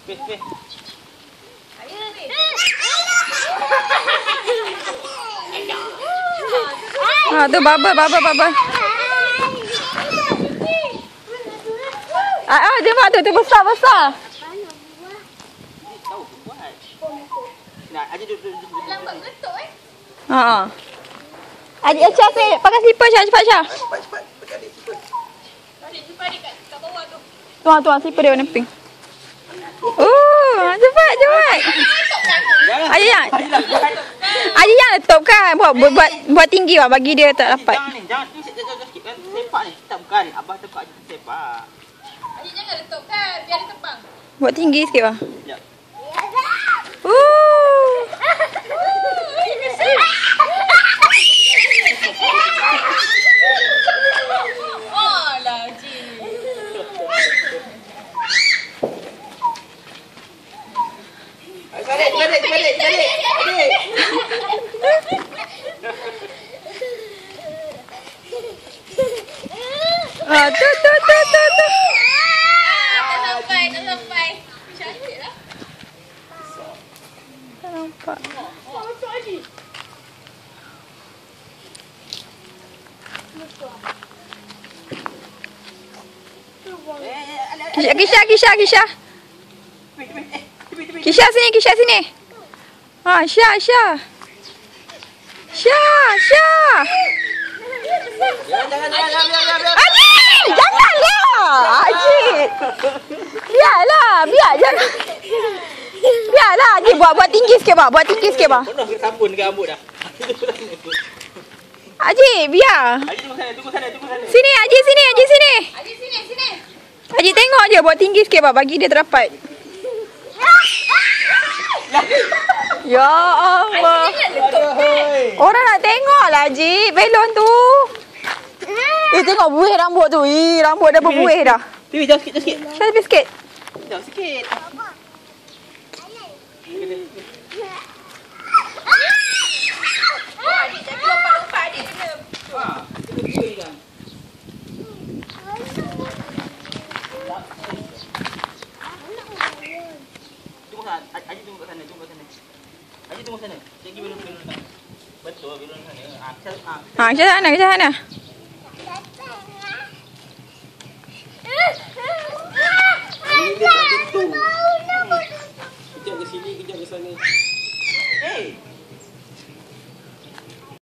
Space. Tu baba. Dia buat tu besar. Tahu buat. Nak aja duduk. Lambat getuk Adik Syah ni pakai slipper cepat Syah. Cepat. Adik cepat. Adik jumpa adik kat bawah tu. Tuan slipper dia warna pink. Cepat. Adik yang letup kan. Buat tinggi lah bagi dia tak dapat. Jangan sikit kan. Sepak ni. Tak bukan. Abah tekuk adik sepak. Adik jangan letup kan. Biar dia terbang. Buat tinggi sikit lah. Sekejap. Alah, Cik. Balik. Tu. Tak sampai. Cantik lah. Tak nampak. Kisha. Kisha sini. Syah. Jangan. Ajit! Janganlah! Ajit! Biarlah Ajit buat tinggi sikit bah. Penuh ke sabun dekat rambut dah. Ajit, biar. Adik tunggu sana. Sini, Ajit sini. Adik sini. Ajit tengok je buat tinggi sikit bah bagi dia terdapat. Ya Allah. Orang nak tengok lah Ajit belon tu. Tengok buih rambut tu. Rambut dah berbuih dah. Tiwi jauh sikit. Syah lebih sikit. Jauh sikit. Adik jangan lompat adik kena. Aji tunggu kat sana. Aji tunggu sana. Cikgu belum sana. Betul, belum sana. Ke sana. Ini dia tak tentu. Kejap ke sini, kejap ke sana. Hey!